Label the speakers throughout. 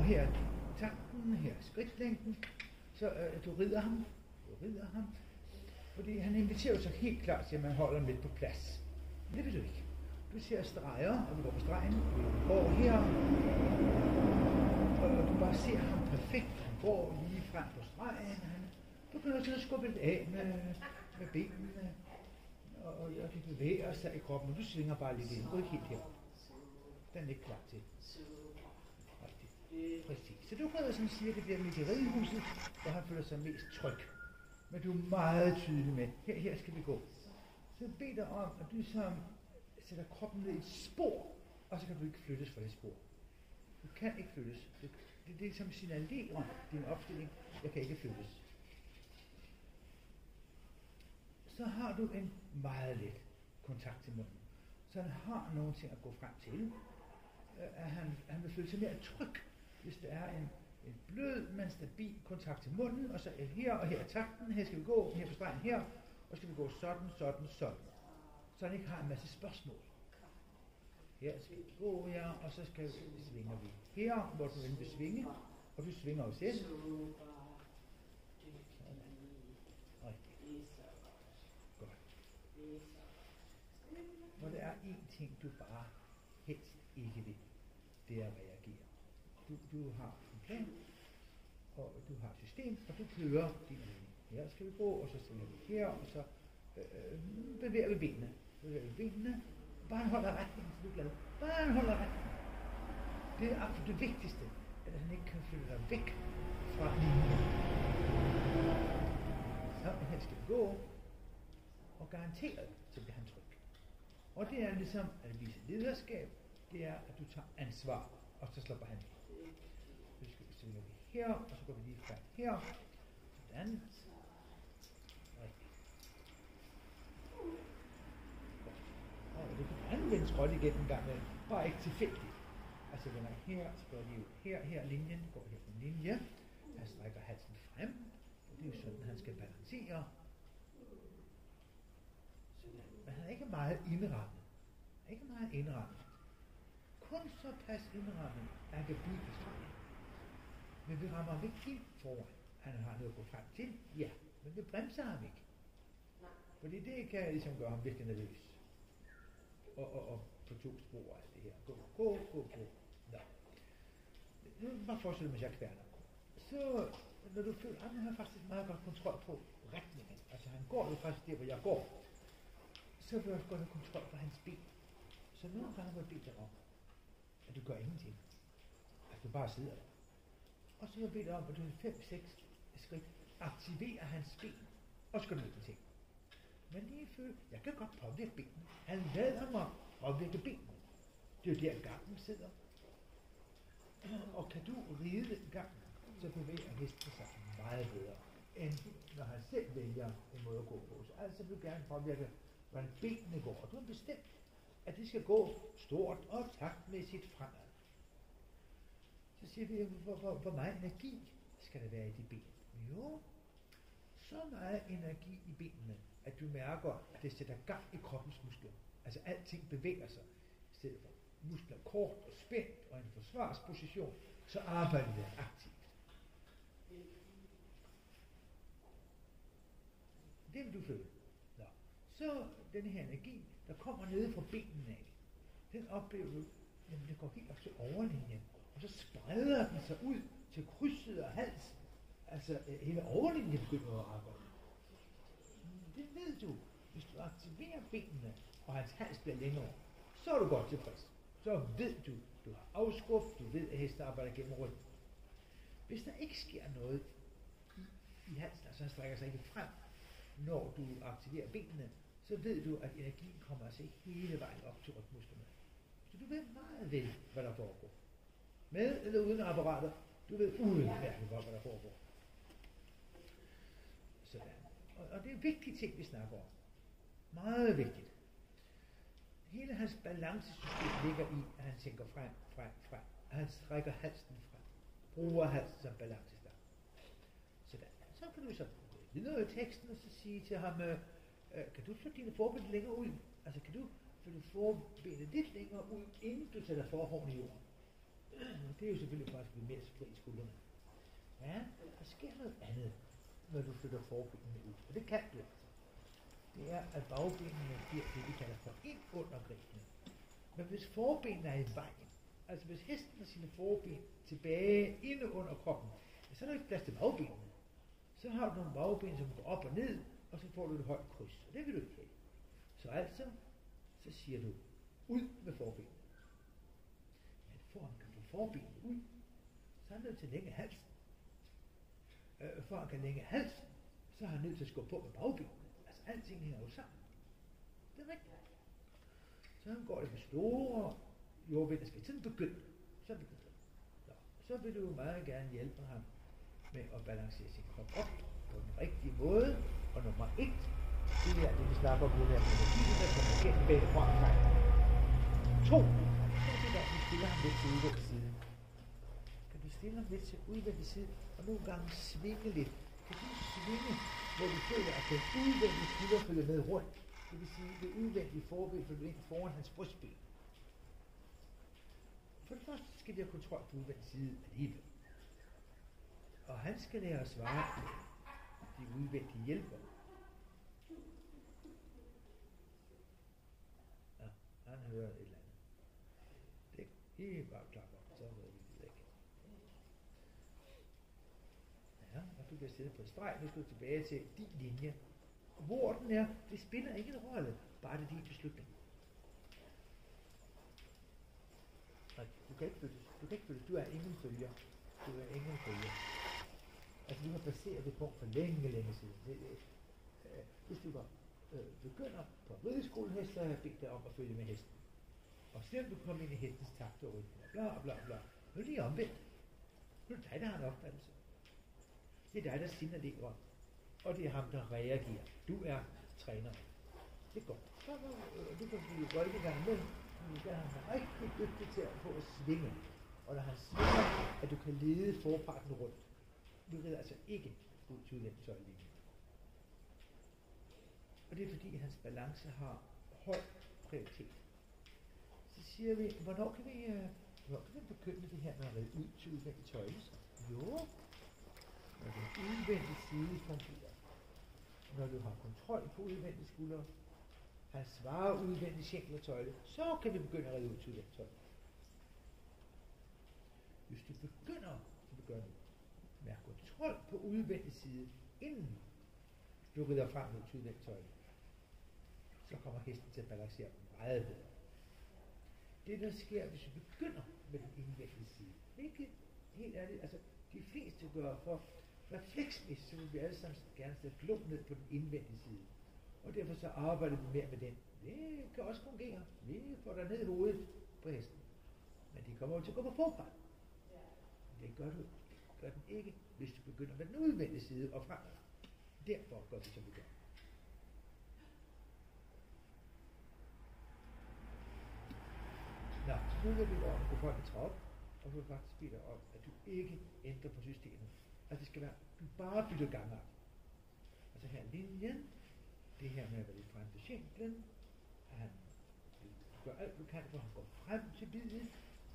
Speaker 1: Og her takten, her skridtlængden. Så du rider ham. Fordi han inviterer sig helt klart til, at man holder ham lidt på plads. Men det vil du ikke. Du ser streger, og vi går på stregen. Vi går her. Og du bare ser ham perfekt. Han går lige frem på stregen. Du begynder sådan at skubbe lidt af med benene. Og det bevæger sig i kroppen. Og du svinger bare lidt ind. Gå ikke helt her. Den er ikke klar til. Præcis. Så du prøver sådan cirka der midt i ridehuset, hvor han føler sig mest tryg. Men du er meget tydelig med, her skal vi gå. Så bed dig om, at du så sætter kroppen ned i et spor, og så kan du ikke flyttes fra det spor. Du kan ikke flyttes. Det som signalerer din opstilling, jeg kan ikke flyttes. Så har du en meget let kontakt til munden. Så han har nogen ting at gå frem til. Han vil føle sig mere tryg, hvis der er en blød, men stabil kontakt til munden, og så her og her er takten, her skal vi gå, her på stregen her, og skal vi gå sådan. Så han ikke har en masse spørgsmål. Her skal vi gå her, og så svinger vi her, hvor du vil svinge, og du svinger jo selv. Godt. Og der er én ting, du bare helst ikke vil, det er at reagere. Du har en plan, og du har et system, og du kører din mening. Her skal vi gå, og så stiller vi her, og så bevæger vi benene. Bare han holder retningen, så du er glad. Bare han holder retningen. Det er absolut det vigtigste, at han ikke kan flytte dig væk fra linjen. Så her skal vi gå, og garanteret, så bliver han tryg. Og det er ligesom at vise lederskab, det er, at du tager ansvar, og så slapper han af. Så svinger vi her, og så går vi lige frem her. Sådan. Rigtigt. Og du kan anvende skråt igen en gang, men bare ikke tilfældigt. Altså vender her, så går lige ud her linjen, går her på en linje. Han strækker halsen frem, og det er jo sådan, han skal balancere. Sådan. Men han er ikke meget indrammet. Kun så pas indrammet, at han kan blive på stregen. Men vi rammer ham ikke helt foran. Han har noget at gå frem til, ja, men vi bremser ham ikke. Fordi det kan ligesom gøre ham virkelig nervøs. Og på 2 spor og alt det her. Gå. Nå. Nu bare forestille mig, at jeg kværner. Så når du føler, at han har faktisk meget godt kontrol på retningen. Altså han går jo faktisk der, hvor jeg går. Så vil jeg også godt have kontrol på hans ben. Så nogle gange må jeg bede dig om, at du gør ingenting. At du bare sidder der. Og så vil jeg bede dig om, at du 5-6 skridt aktiverer hans ben. Og så gør du ikke ting. Men lige føler, jeg kan godt påvirke benene. Han lader mig påvirke benene. Det er jo der gangen sidder. Og kan du ride gangen, så bevæger hesten sig meget bedre, end når han selv vælger en måde at gå på. Så altså vil du gerne påvirke, hvordan benene går. Og du har bestemt, at det skal gå stort og taktmæssigt fremad. Så siger vi, hvor meget energi skal der være i de ben? Jo, så meget energi i benene, at du mærker, at det sætter gang i kroppens muskler. Altså alting bevæger sig. I stedet for muskler kort og spændt og en forsvarsposition, så arbejder det aktivt. Det vil du føle. Nå. Så denne her energi, der kommer nede fra benene af, den oplever du, jamen det går helt op til overlinjen, og så spreder den sig ud til krydset og halsen. Altså hele overlinjen begynder at arbejde. Det ved du. Hvis du aktiverer benene, og hans hals bliver længere, så er du godt tilfreds. Så ved du, du har afskub, du ved, at hesten arbejder gennem ryggen. Hvis der ikke sker noget i halsen, altså han strækker sig ikke frem, når du aktiverer benene, så ved du, at energien kommer altså hele vejen op til rygmusklerne. Så du ved meget vel, hvad der foregår. Med eller uden apparater, du ved udmærket godt, hvad der foregår. Sådan. Og det er vigtige ting, vi snakker om. Meget vigtigt. Hele hans balancesystem ligger i, at han tænker frem. At han strækker halsen frem. Bruger halsen som balancestang. Sådan. Så kan du så videre i teksten og så sige til ham, kan du flytte dine forben længere ud? Altså kan du flytte forbenet lidt længere ud, inden du sætter forhånden i jorden? Det er jo selvfølgelig faktisk blive mere fri i skuldrene. Ja, der sker noget andet, når du flytter forbenene ud. Og det kan du altså. Det er, at bagbenene bliver det, vi kalder for ind under grebene. Men hvis forbenene er i vejen, altså hvis hesten har sine forben tilbage inde under kroppen, så er der ikke plads til bagbenene. Så har du nogle bagben, som går op og ned, og så får du et højt kryds. Og det vil du ikke have. Så altså, så siger du, ud med forbenene. Men for at han kan få forbenene ud, så er han nødt til at længe halsen. For at han kan længe halsen, så er han nødt til at skubbe på med bagbenene. Altså alting hænger jo sammen. Det er rigtigt. Så går det med store jordvind, skal sådan begynde. Så begynder det. Så vil du meget gerne hjælpe ham med at balancere sin krop op på den rigtige måde. Og nummer 1, det er det, vi snakker om nu her, energi, der kommer gennem begge fra. 2, så er det der, du stiller ham lidt til udvendig side. Kan du stille ham lidt til udvendig side, og nogle gange svinge lidt. Kan du svinge, hvor du føler, at den udvendige skulder følger med rundt. Det vil sige, at det udvendige forben følger ind foran hans brystben. For det første skal vi have kontrol på udvendig side alligevel. Og han skal lære at svare på de udvendige hjælper. Ja, han hører et eller andet. Det er bare klart op, så er det væk. Ja, og du kan sidde på streg. Nu skal du tilbage til din linje. Hvor den er, det spiller ikke en rolle. Bare det er din beslutning. Du kan ikke flyttes. Du er ingen følger. Altså, du har passeret det punkt for længe siden. Hvis du var begynder på rideskolen, så har jeg bedt dig om at følge med hesten. Og selvom du kommer ind i hestens takt og rytme, bla bla bla. Nu er det lige omvendt. Nu er det dig, der har en opfattelse. Det er dig, der signalerer. Og det er ham, der reagerer. Du er træner. Det er godt. Du kan blive godt i gang med. Du skal have rigtig dygtig til at få at svinge. Og når han svinger, at du kan lede forparten rundt. Du rider altså ikke ud til den tøjlinje. Og det er fordi, hans balance har høj prioritet. Så siger vi, hvornår kan vi begynde det her med at ride ud til udvendig tøjle? Jo, når den udvendige side fungerer. Når du har kontrol på udvendige skuldre, han svarer udvendig skænkel og tøjle, så kan vi begynde at ride ud til udvendig tøjle. Hvis du begynder, som du gør nu, med at have kontrol på udvendig side, inden du rider frem ud til udvendig tøjle, så kommer hesten til at balancere meget bedre. Det der sker, hvis vi begynder med den indvendige side, ikke helt ærligt, altså de fleste gør for refleksmæssigt, så vil vi alle sammen gerne sætte glum ned på den indvendige side. Og derfor så arbejder vi mere med den. Det kan også fungere. Vi får dig ned i hovedet på hesten. Men de kommer jo til at gå på forfra. Det gør den ikke, hvis du begynder med den udvendige side og fremad. Derfor gør vi, som vi gør. Nå, nu vil vi gå folk i trop, og du vil faktisk bede dig om, at du ikke ændrer på systemet. Altså det skal være, du bare bytter gangart. Altså her linjen, det her med at være lidt frem til skænklen, han gør alt du kan, for han går frem til biden.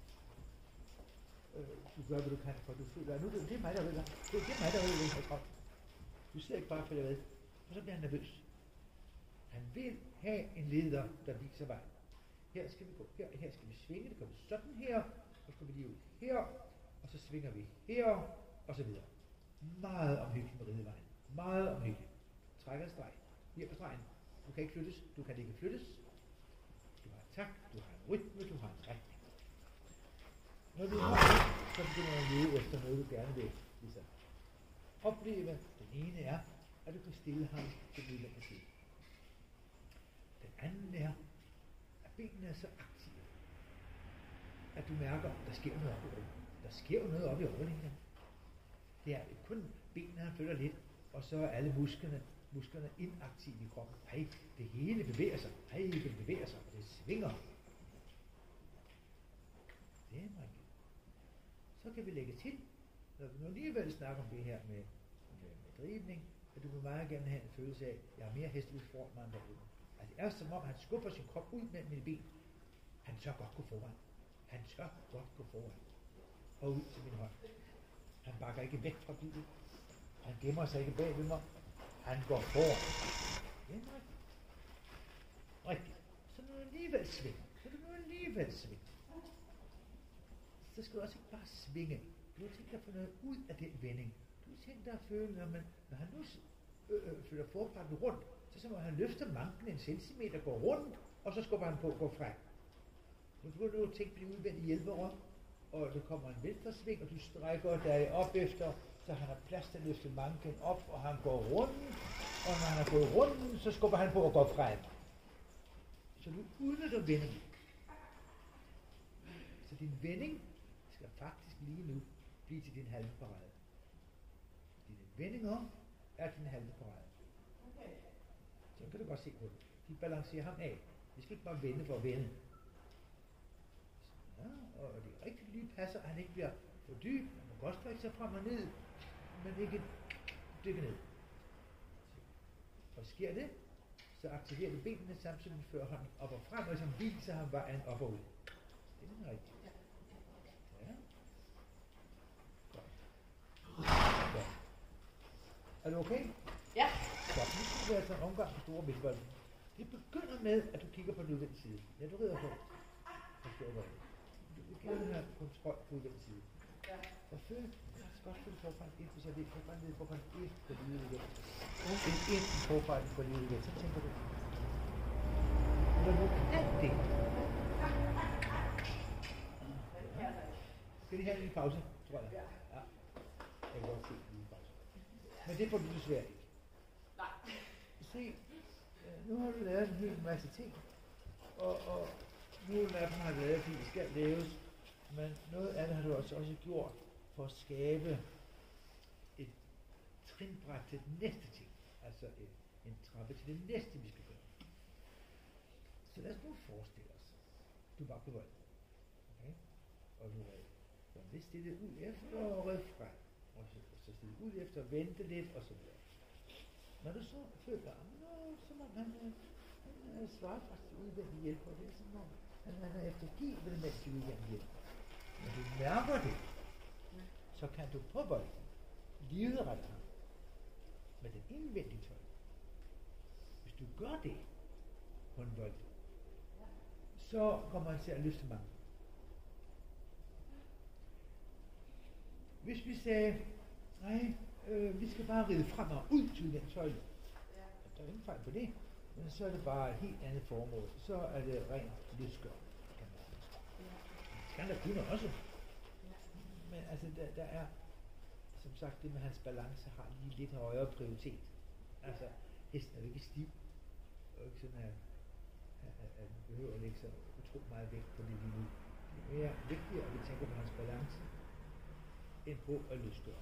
Speaker 1: Du gør hvad du kan, for du føler, at nu det er mig, der rider. Det er mig, der rider den her trop. Du sidder ikke bare og følger med, og så bliver han nervøs. Han vil have en leder, der viser vej. Her skal vi gå her skal vi svinge, det går sådan her, så skal vi lige ud her, og så svinger vi her, og så videre. Meget omhyggeligt med ridevejen. Meget omhyggeligt. Trækker en streg. Her på stregen. Du kan ikke flyttes, du kan ikke flyttes. Du har takt, du har en rytme, du har en retning. Når vi har det, så begynder man at lede efter noget, du gerne vil ligesom opleve. Den ene er, at du kan stille ham til den udvendige side. Den anden er, at benene er så aktive, at du mærker, at der sker noget op i ryggen. Der sker jo noget op i overlængden. Det er kun benene, han følger lidt, og så er alle musklerne inaktive i kroppen. Ej, det hele bevæger sig. Ej, det bevæger sig, og det svinger. Det er meget. Så kan vi lægge til, når vi nu alligevel snakker om det her med drivning, at du vil meget gerne have en følelse af, at jeg har mere hesteligt foran mig end derude. Altså det er som om, han skubber sin krop ud mellem mine ben. Han tør godt gå foran. og ud til min hånd. Han bakker ikke væk fra bilen. Han gemmer sig ikke bag ved mig. Han går foran. Det er rigtigt. Rigtigt. Så når du alligevel svinger, så skal du også ikke bare svinge. Du har tænkt dig at få noget ud af den vending. Du har tænkt dig at føle, når han nu flytter forparten rundt, så må han løfte manken en centimeter, går rundt, og så skubber han på og går frem. Nu kan du tænke på de udvendige hjælpere, og der kommer en venstre sving, og du strækker dig op efter, så han har plads til at løfte manken op, og han går rundt, og når han har gået rundt, så skubber han på og går frem. Så du udnytter vendingen. Så din vending skal faktisk lige nu blive til din halve parade. Dine vendinger er din halve parade. Okay. Så kan du godt se på det. De balancerer ham af. Vi skal ikke bare vende for at vende. Ja, og det rigtig lige passer, at han ikke bliver for dyb. Man må godt strække sig frem og ned, men ikke dykke ned. Og sker det, så aktiverer du benene samtidig med fører hånden op og frem, og som viser ham vejen op og ud. Det er rigtigt. Ja. Ja. Er du okay?
Speaker 2: Ja.
Speaker 1: Så nu skal vi altså en omgang på store midtbolden. Det begynder med, at du kigger på den udvendige side. Ja, du rider på. Du vil gerne have kontrol på udvendige side.
Speaker 2: Ja.
Speaker 1: Og følg, godt følge forfejl, hvis jeg ved, forfejl ned, forfejl 1 på livet igen. En forfejl på livet igen, så tænker du, når du kan det. Skal de have en lille pause, tror jeg? Ja. Jeg kan godt se en lille pause. Men det får du desværre ikke.
Speaker 2: Nej.
Speaker 1: Se, nu har du lavet en hel masse ting, og nogle af dem har lavet, fordi det skal laves, men noget af det har du også gjort for at skabe et trinbræt til den næste ting, altså en trappe til det næste, vi skal gøre. Så lad os nu forestille os, du var på vold, okay? Og du var lidt stillet ud efter og red frem, og så stillet ud efter og vente lidt, og så videre. Når du så føler, som om han svarer faktisk udvendig hjælp, og det er som om han er eftergivet, mens du udvendig hjælp. Når du mærker det, så kan du på bolden liderette ham med den indvendige tøj. Hvis du gør det på en bold, så kommer han til at løfte mange. Hvis vi sagde, nej, vi skal bare ride frem og ud til den tøjle, der er ingen fejl på det, men så er det bare et helt andet formål. Så er det rent løsgør. Det skal der kunne også. Men altså, der er, som sagt, det med hans balance har lige lidt højere prioritet. Altså, hesten er jo ikke stiv. Og ikke sådan, at man behøver at lægge sig utroligt meget vægt på det lige nu. Det er mere vigtigt, at vi tænker på hans balance, end på at løsgøre.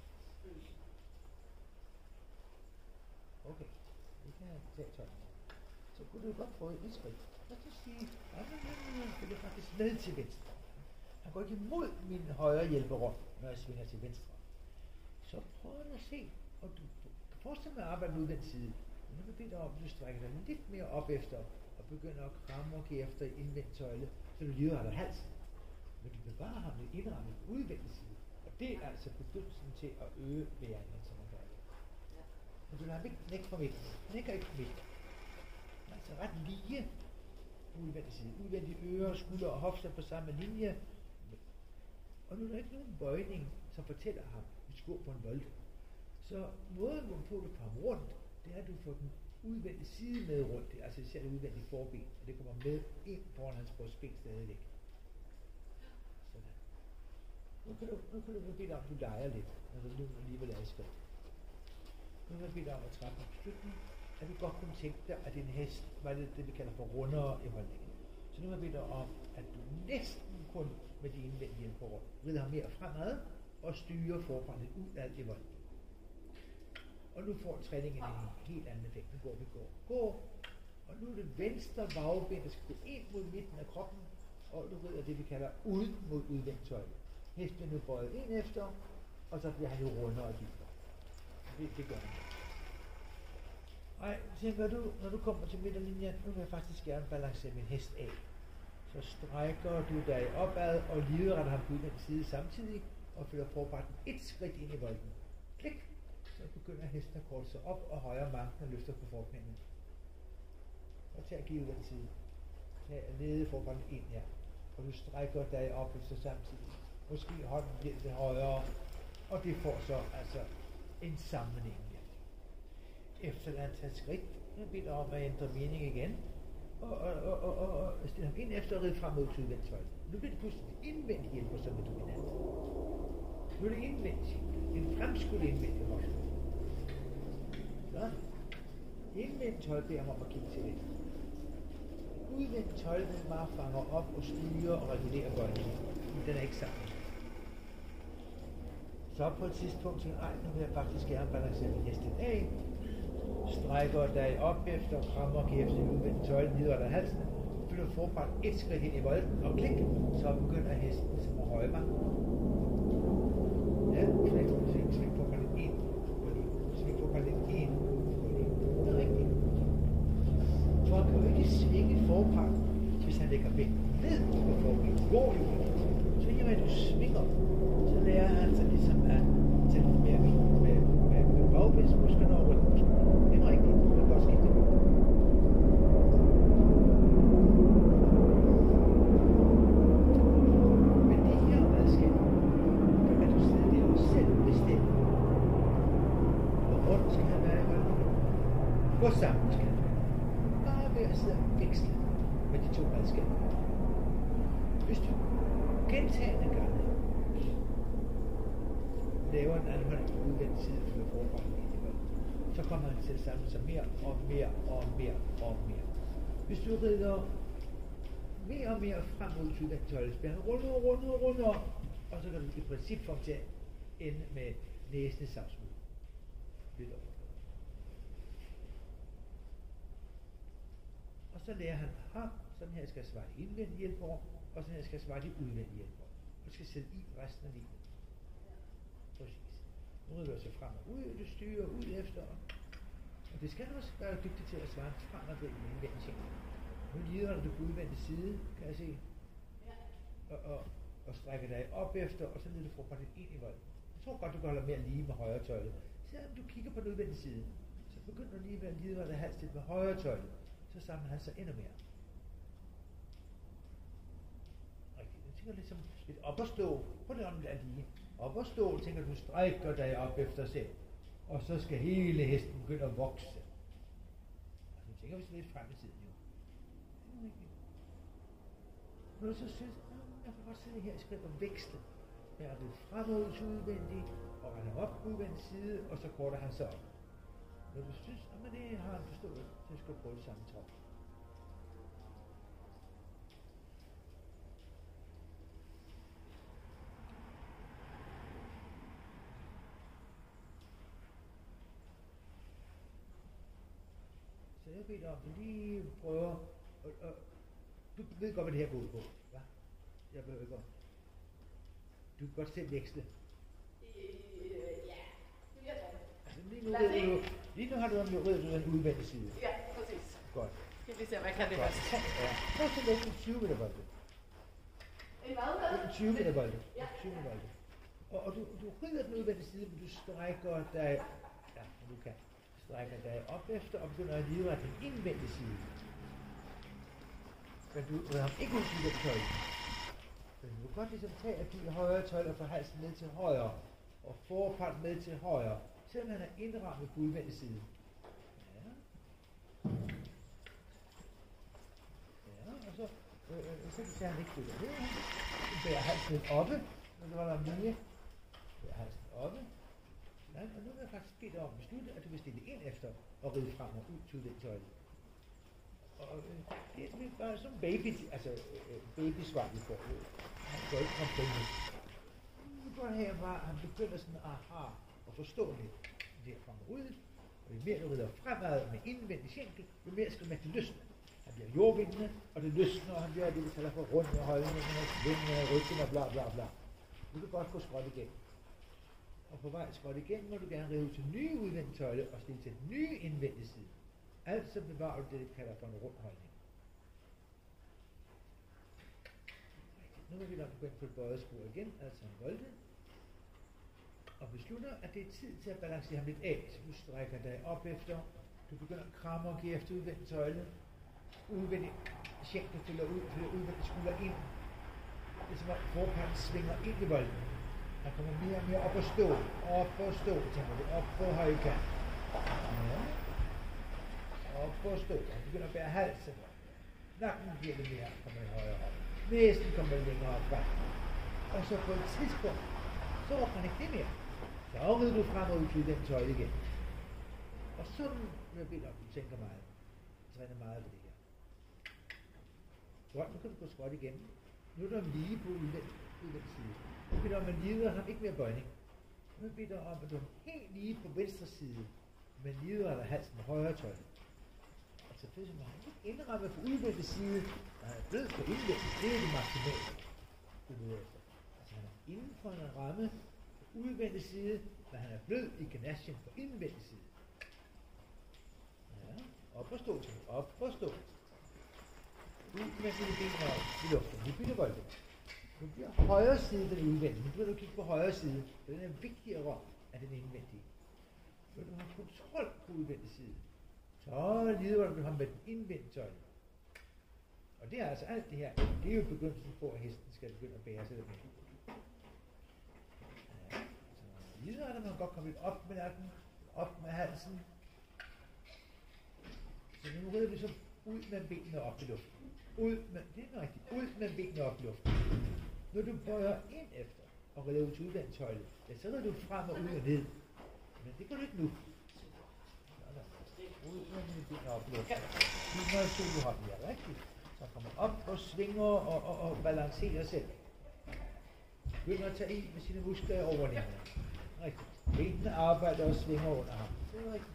Speaker 1: Okay, vi kan tage tøjlen. Så kunne du godt prøve et skridt. Lad os sige, det er faktisk med til venstre. Han går ikke imod min højre hjælperum, når jeg svinger til venstre. Så prøv at se, og du kan forestille mig at arbejde med udvendig side. Men nu vil jeg bede dig om, at du strækker dig lidt mere op efter, og begynder at kramme og give efter indvendig tøjle, så du lige har dig halsen. Men du bevarer ham med indrammet udvendig side. Og det er altså begyndelsen til at øge væringen, som man gør det. Men du lader ham ikke knække fra midten. Knækker ikke fra midten. Altså ret lige udvendig side. Udvendig ører, skulder og hofter på samme linje. Og nu er der ikke nogen bøjning, som fortæller ham, at vi skal gå på en vold. Så måden, hvorpå du får ham rundt, det er, at du får den udvendige side med rundt. Altså især det udvendige forben, og det kommer med ind foran hans brystben stadigvæk. Sådan. Nu kan du bede dig om, at du leger lidt, når du nu alligevel er i skridt. Nu vil jeg bede dig om at træffe en beslutning, at du godt kunne tænke dig, at din hest var det vi kalder for rundere i holdningen. Så nu vil jeg bede dig om, at du næsten kun med de indvendige hjælper rider ham mere fremad og styrer forfra lidt ud af i volden. Og nu får træningen en helt anden effekt. Nu går. Og nu er det venstre vagben, der skal gå ind mod midten af kroppen, og du rider det, vi kalder ud mod udvendig tøjle. Hesten bliver nu bøjet ind efter, og så bliver han jo rundere og dybere. Det gør han. Ej, tænker du, når du kommer til midterlinjen, nu vil jeg faktisk gerne balancere min hest af. så strækker du dig opad og ligeretter ham på den side samtidig, og flytter forparten et skridt ind i volden. Klik! Så begynder hesten at korte sig op, og højre manken og løfter på forknæene. Og tag at give den side. Tag nede forparten ind her. Og du strækker dig op efter samtidig. Måske hånden bliver lidt højere, og det får så altså en sammenhæng. Efter et antal skridt, jeg beder om at ændre mening igen, og stille ham ind efter at ride frem mod udvendt højde. Nu bliver det pludselig indvendigt hjælper som er dominant. Nu er det indvendigt. En fremskudt indvendig hofte. Sådan. Indvendigt højde beder ham om at kigge til det. Udvendigt højde bare fanger op og styrer og regulerer bøjningen. Men den er ikke sammen. Så på et tidspunkt tænker jeg, nu vil jeg faktisk gerne balancere min hesten af. Strækker dig op efter, krammer kæften udvendigt tøjlen, ned halsen, flytter forpart et skridt ind i volden, og klik, så begynder hesten som at højre. Ja, sving på palet 1, sving på palet 1, det er rigtigt. For han kan jo ikke svinge forpart, hvis han lægger vægten ned på forpart, hvor jo så i og med at du svinger, så lærer han sig ligesom at tage lidt mere vind med bagbendsmusklerne og rygmusklerne. Det er rigtigt, du kan godt skifte på. Men det her redskab, der kan du sidde der og selv bestemme. Hvor rundt skal han være i ryggen? Hvor sammen skal han være? Bare ved at sidde og veksle med de to redskaber. Hvis du gentagende gange laver en anholdt udvendt side for forberedt så kommer han til at samle sig mere og mere og mere og mere. Hvis du rider mere og mere frem mod udvendt tøjlespænd, runder, og så kan du i princip få til at ende med næsen i savsmuld. Lidt over. Og så lærer han, sådan her skal jeg svare de indvendige hjælpere, og sådan her skal jeg svare de udvendige hjælpere. Du skal sidde i resten af livet. Præcis. Nu rider du så frem og ud, du styrer ud efter. Og det skal du også være dygtig til at svare frem og væk med indvendig ting. Nu lider du på udvendig side, kan jeg se. Og strækker dig op efter, og så lider du fra dit ind i volden. Jeg tror godt, du kan holde mere lige med højre tøjle. Selvom du kigger på den udvendige side, så begynder du lige at lide dig halvt med højre tøjle. Så samler han sig endnu mere. Rigtigt. Jeg tænker lidt som lidt op og stå. Prøv lige om det er lige. Op og stå, tænker du strækker dig op efter selv. Og så skal hele hesten begynde at vokse. Altså, nu tænker vi så lidt frem i tiden jo. Når du så synes, jeg kan godt sidde her i skridt og veksle. Jeg er lidt fremad til udvendig, og render op på udvendig side, og så korter han sig op. Når du synes, at det har han forstået, så skal du prøve det samme træk. Så jeg beder om, at du lige prøver, og du ved godt, hvad det her går ud på, hva? Jeg behøver ikke. Du kan godt selv veksle.
Speaker 2: Ja, det vil jeg gerne.
Speaker 1: Altså lige nu har du en udvendig side.
Speaker 2: Ja, præcis.
Speaker 1: Godt.
Speaker 2: Skal vi se, hvad kan det først?
Speaker 1: Ja. Prøv så lægge en 20 meter bolde.
Speaker 2: En hvad?
Speaker 1: En 20 meter bolde.
Speaker 2: Ja.
Speaker 1: 20 meter bolde. Og du rider den udvendige side, men du strækker dig, ja, du kan, strækker dig op efter og begynder at lide af den indvendige side. Men du rider ham ikke ud til den tøjle. Men du kan godt ligesom tage at de højre tøjler fra halsen ned til højre, og forpart med til højre, selvom han er indrammet på udvendig side. Ja. Ja, og så kan han ikke flytte ned. Han bærer halsen lidt oppe, når der var mere. Bærer halsen oppe. Ja, og nu vil jeg faktisk bede dig om at beslutte, at du vil stille ind efter og ride frem og ud til den tøjle. Og det er bare sådan babysvar, vi får. Han går ikke fra penge. Nu går han her bare, han begynder sådan at forstå lidt der frem og ud. Og jo mere du rider fremad med indvendig skænkel, jo mere skal man til løsne. Han bliver jordvindende, og det løsner, og han bliver det, vi kalder for runde holdninger, svingende, ryggen og bla bla bla. Du kan godt gå skråt igen. Og på vej skråt igen, må du gerne rive til nye udvendige tøjle og stille til nye indvendige side. Altså bevarer du det, vi kalder for en rund holdning. Nu vil vi nok begynde på et bøjet spor igen, altså en volte. Og beslutter, at det er tid til at balancere ham lidt af. Så du strækker dig op efter. Du begynder at kramme og give efter udvendigt tøjle. Udvendigt skænken fylder udvendigt skulder ind. Det er som om forpanden svinger ind i volden. Han kommer mere og mere op og stå. Op og stå, tænker du. Op på højkant. Ja. Op og stå. Han begynder at bære halsen. Nakken bliver lidt mere, kommer i højere op. Næsten kommer længere op frem. Og så på et tidspunkt, så råber man ikke det mere. Så rider du frem og ud den tøjle igen. Og sådan vil jeg bede om, du tænker meget. Træner meget på det her. Godt, nu kan du gå skråt igen. Nu er der lige på udvendt side. Nu beder om, at man lider ham ikke mere bøjning. Nu beder om, at du er helt lige på venstre side, men lider af halsen med højre tøjle. Altså det er som, at han ikke indrammet på udvendt side, når han er blød på indvendt. Det er det maksimale. Altså han er inden for en ramme på udvendt side, men han er blød i gymnasien på indvendt side. Ja, op og stå, op og stå. Ud med dine ben op i luften. Nu bytter volden. Nu bliver højre side den udvendige. Nu bliver du kigge på højre side, for den er vigtigere end den indvendige. Nu vil du have kontrol på udvendig side. Så lider du ham med den indvendige tøjle. Og det er altså alt det her. Det er jo begyndelsen på, at hesten skal begynde at bære sig lidt mere. Ja, så lider er man godt komme lidt op med nakken, op med halsen. Så nu rider vi så ud med benene op i luften. Ud med, det er rigtigt, ud med benene op i luften. Når du bøjer ind efter og rider ud til udvendig tøjle, ja, så rider du frem og ud og ned. Men det kan du ikke nu. Ud med dine benene op i luften. Nu må jeg se, du har den her, rigtigt. Så kommer op og svinger og balancerer selv. Begynder at tage i med sine muskler i overlængerne. Rigtigt. Benene arbejder og svinger under ham. Det er rigtigt.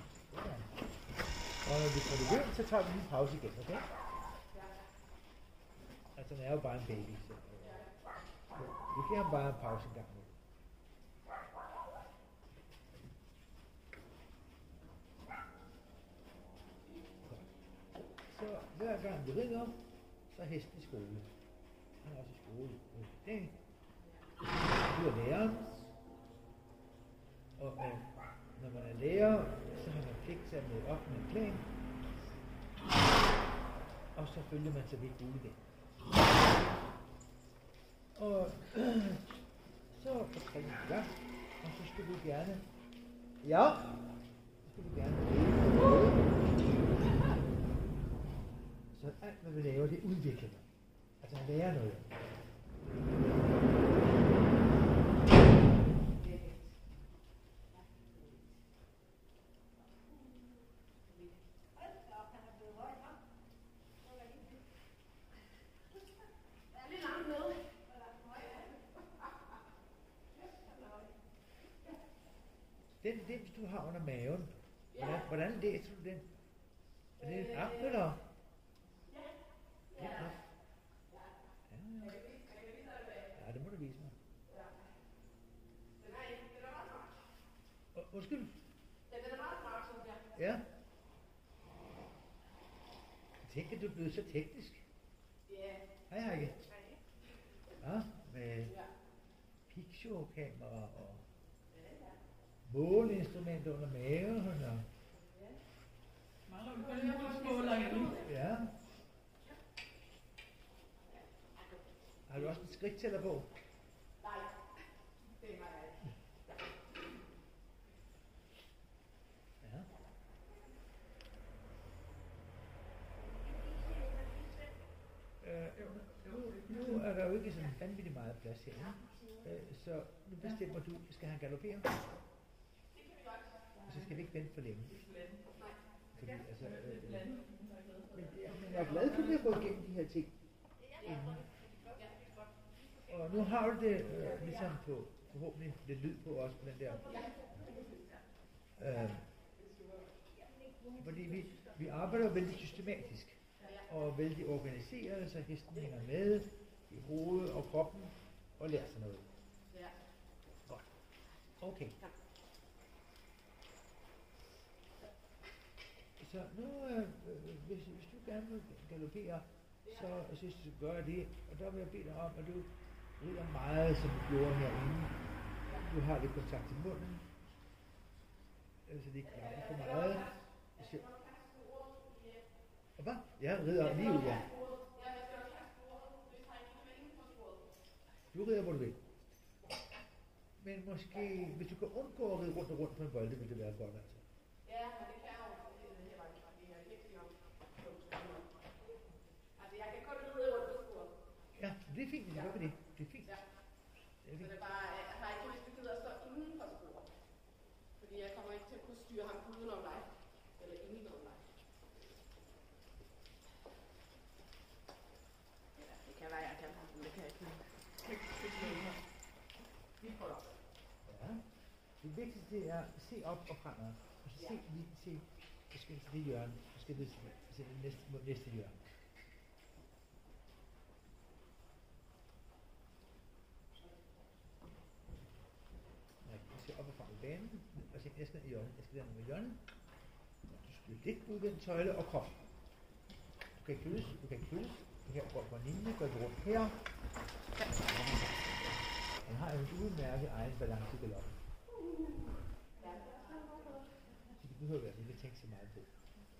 Speaker 1: Og når vi får det løbet, så tager vi lige en pause igen, okay? Altså, den er jo bare en baby, så vi giver ham bare en pause en gang nu. Så hver gang vi rider, så er hesten i skole. Han er også i skole. Okay. Du er læreren. Og når man er lærer, så har man pligt til at møde op med en plan. Og så følger man sig ved juledag. Og så er træningen i gang. Og så skal du gerne... Ja! Så skal du gerne så alt hvad vi laver, det udvikler dig. Altså at lære noget. Den dims, du har under maven, hvordan læser du den? Er det en app, eller? Ja. Ja, det må du vise mig. Undskyld?
Speaker 2: Den er meget smart, synes jeg.
Speaker 1: Ja. Tænk, at du er blevet så teknisk.
Speaker 2: Ja.
Speaker 1: Hej, Heike. Ja, med pixio-kamera og måleinstrumenter under maven og... Ja. Har du også en skridttæller på?
Speaker 2: Nej, det er mig.
Speaker 1: Ja. Nu er der jo ikke sådan vanvittigt meget plads her. Så nu bestemmer du, skal han galopere? Og så skal vi ikke vente for længe. Fordi, altså, men jeg er glad for, at vi har gået igennem de her ting inden. Og nu har du det ligesom på, forhåbentlig lidt lyd på os på den der. Fordi vi arbejder vældig systematisk og vældig organiseret, så hesten hænger med i hovedet og kroppen og lærer sig noget. Godt. Okay. Så nu, hvis du gerne vil galopere, så synes du skal gøre det. Og der vil jeg bede dig om, at du rider meget, som du gjorde herinde. Du har lidt kontakt til munden. Så det ikke klapper for meget. Og hvad? Ja, rider lige ud, ja. Du rider, hvor du vil. Men måske, hvis du kan undgå at ride rundt og rundt på en bolde, vil det være godt, altså.
Speaker 2: Ja, men det kan jeg jo. Det er helt sikkert. Altså, jeg kan kun ride rundt på sporet.
Speaker 1: Ja, det er fint, hvis du gør det. Det er fint.
Speaker 2: Ja.
Speaker 1: Det er fint.
Speaker 2: Så det er bare, jeg har ikke lyst til at stå inden for sporet. Fordi jeg kommer ikke til at kunne styre ham udenom dig. Eller indenom dig. Ja, det kan være, jeg kan. Men det kan jeg ikke. Vi prøver.
Speaker 1: Ja. Det vigtigste er at se op og fremad. Og så se, så skal vi til det hjørne. Så skal vi til det næste hjørne. Nej, vi skal op og frem i banen. Og se, jeg skal ned i hjørnet. Jeg skal ned i hjørnet. Du skal lidt udvendt tøjle og krop. Du kan ikke flyttes. Her går på en linje, går du rundt her. Han har en udmærket egen balance i galoppen. Så det behøver jeg ikke tænke så meget på.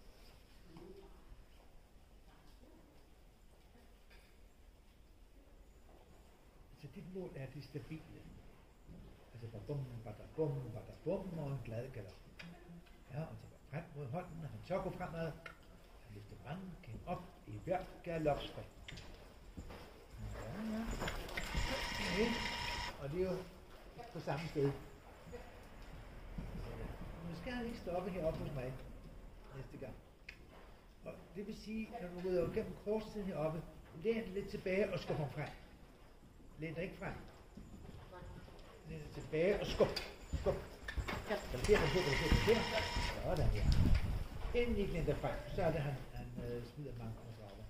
Speaker 1: Så dit mål er det stabile. Altså bum, og en glad galop. Ja, og så frem mod hånden, og han så går fremad. Han løfter ranken op i hver galopspring. Ja. Okay. Og det er jo på samme sted. Nu skal han ikke stoppe heroppe hos mig næste gang. Og det vil sige, når du rydder gennem korssiden heroppe, læn lidt tilbage og skub ham frem. Læn dig ikke frem. Læn dig tilbage og skub. Der. Sådan her. Inden ikke læn dig frem, så er det han smider mange konserver.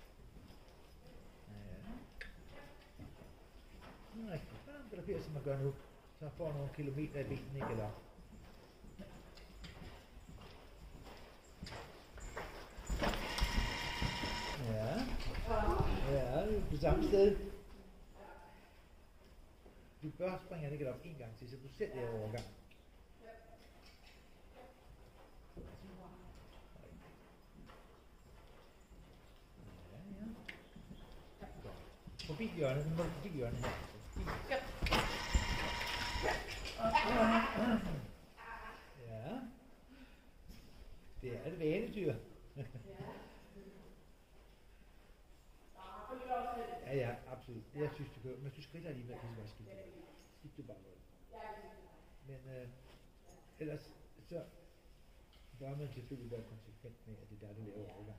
Speaker 1: Ja. Rigtigt. Så galopperer, som man gør nu. Så får nogle kilometer i benene i galop. Ja, det er på samme sted. Du bør springe han ikke op en gang til, så du selv er overgang. Forbi hjørnet, nu må du forbi hjørnet her. Ja. Det er et vanedyr. Ja, absolut. Jeg synes, du kan. Men du skrider alligevel, det skal skidt. Skidt du bare noget. Men ellers så bør man selvfølgelig være konsekvent med, at det er der, du laver overgang.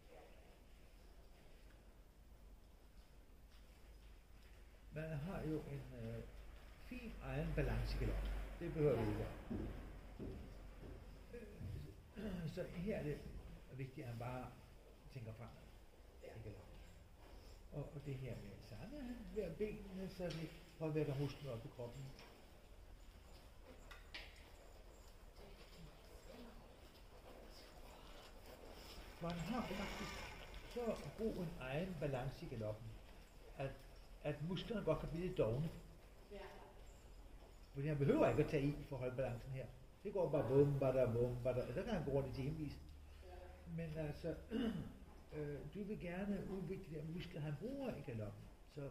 Speaker 1: Man har jo en fin egen balance i galoppen. Det behøver vi ikke. Så her er det vigtigt, at man bare tænker fremad i galoppen. Og det her med samme hver benene, så vi påvirker hosten op i kroppen. Man har faktisk så god en egen balance i galoppen, at musklerne godt kan blive lidt dovne. Fordi han behøver ikke at tage i for at holde balancen her. Det går bare bum, og så kan han gå rundt i timevis. Men altså, du vil gerne udvikle de der muskler, han bruger i galoppen. Så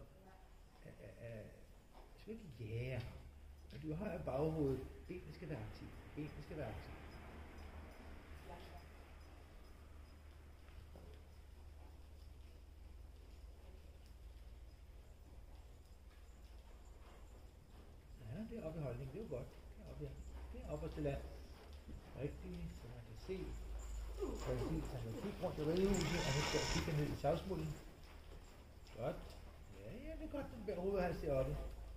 Speaker 1: skal ikke jære. Men du har jo baghovedet. Benene skal være aktive. Ja, det er oppe i holdningen. Det er jo godt. Det er oppe til land. Rigtigt, så man kan se. Præcis, han kan kigge rundt i ridehuset, og nu skal jeg kigge ned i savsmulden. Godt. Ja, det er godt, den bærer hovedhals deroppe.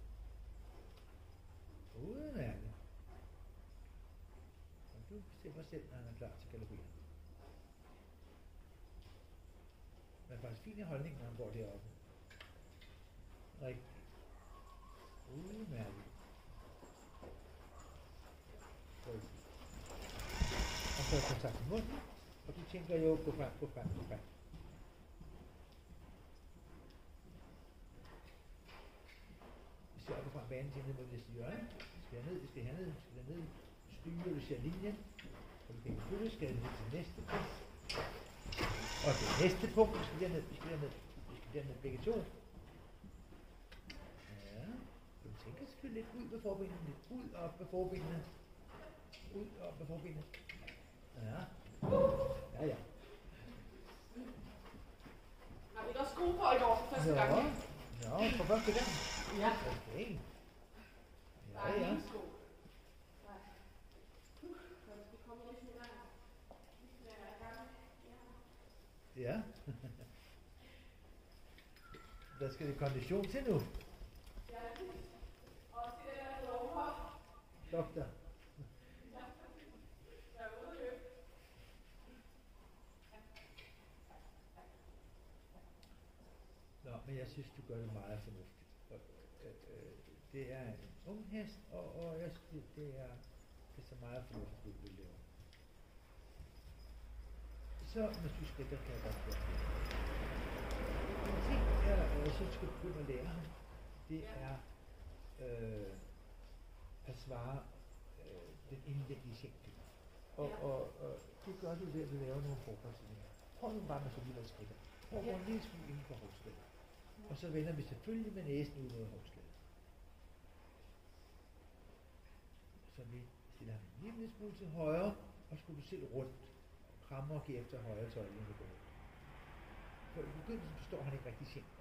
Speaker 1: Udmærket. Og du bestemmer selv, når han er klar til galopperen. Man er faktisk fin i holdningen, når han går deroppe. Rigtigt. Udmærket. Og så kontakt i munden, og du tænker jo, gå frem. banen til ned mod næste hjørne. Vi skal herned, styre, du ser linjen. Og vi kan følge, skal ned til næste punkt. Og det næste punkt, vi skal derned begge to. Ja, du tænker selvfølgelig lidt ud med forbenene, lidt ud og op med forbenene. Ud og op med forbenene. Ja. Ja.
Speaker 2: Har vi ikke også sko på i går for første gang?
Speaker 1: Nå, for første gang?
Speaker 2: Ja.
Speaker 1: Okay.
Speaker 2: Der er ingen sko. Nej. Så vi kommer lidt med der.
Speaker 1: Ja. Der skal det kondition til nu.
Speaker 2: Ja, og det der lover.
Speaker 1: Doktor.
Speaker 2: Jeg er ude at løbe.
Speaker 1: Nå, men jeg synes, du gør det meget fornuftigt. Det er en ung hest, og jeg synes, det er så meget fornuftigt, du vil lave. Så med skridt, der kan jeg godt gøre det. En ting, jeg synes, du skal begynde at lære ham, det er at svare den indvendige sjældent. Og det gør du ved at lave nogle forholdslinjer. Prøv nu bare med så lille skridt. Prøv at gå en lille smule inden for hovslaget. Og så vender vi selvfølgelig med næsen ud mod hovslaget. Så vi stiller ham en lille smule til højre, og skubber selv rundt. Krammer og giver efter højre tøj, inden vi går rundt. For i begyndelsen forstår han ikke rigtig sjældent.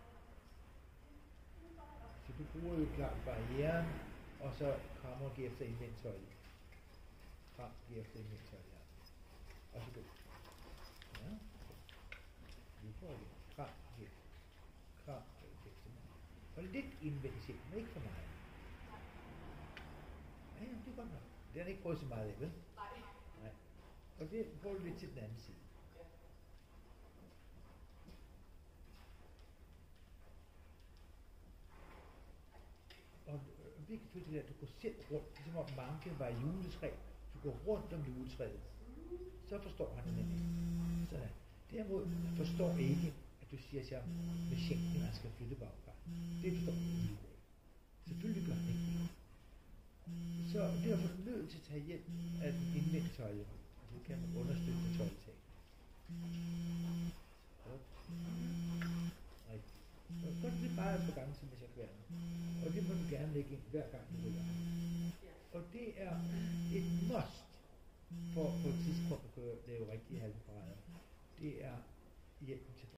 Speaker 1: Så du bruger jo klart barrieren, og så krammer og giver efter indvendt tøj. Kram, giver efter indvendt tøj. Og så går vi. Ja. Nu får vi kram, giver. Kram, giver. Og lidt indvendt sjældent, men ikke for meget. Ja, det er godt nok. Det har han ikke prøvet så meget af, vel? Nej. Og det får du lidt til den anden side. Og vigtigt for det at du går selv rundt, ligesom om manken var i juletræ. Du går rundt om juletræet. Så forstår han det nemlig. Sådan. Derimod forstår ikke, at du siger til ham, med skænken, han skal flytte bagfra. Det forstår han ikke. Selvfølgelig gør han ikke det. Så derfor er du nødt til at tage hjælp af den indvendte tøjle. Det kan man understøtte med tøjletag. Så gør det bare et par gange, som hvis jeg kværner. Og det må du gerne lægge ind hver gang, du vil. Og det er et must for på et tidspunkt at kunne lave rigtige halvparader. Det er hjælp